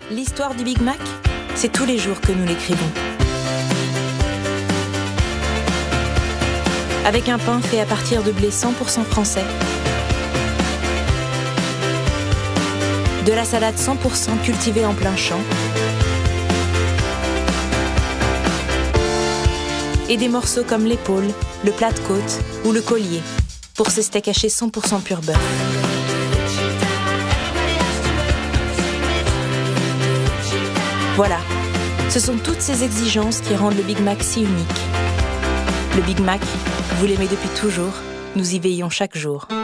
L'histoire du Big Mac, c'est tous les jours que nous l'écrivons. Avec un pain fait à partir de blé 100% français, de la salade 100% cultivée en plein champ, et des morceaux comme l'épaule, le plat de côte ou le collier, pour ces steaks hachés 100% pur beurre. Voilà, ce sont toutes ces exigences qui rendent le Big Mac si unique. Le Big Mac, vous l'aimez depuis toujours, nous y veillons chaque jour.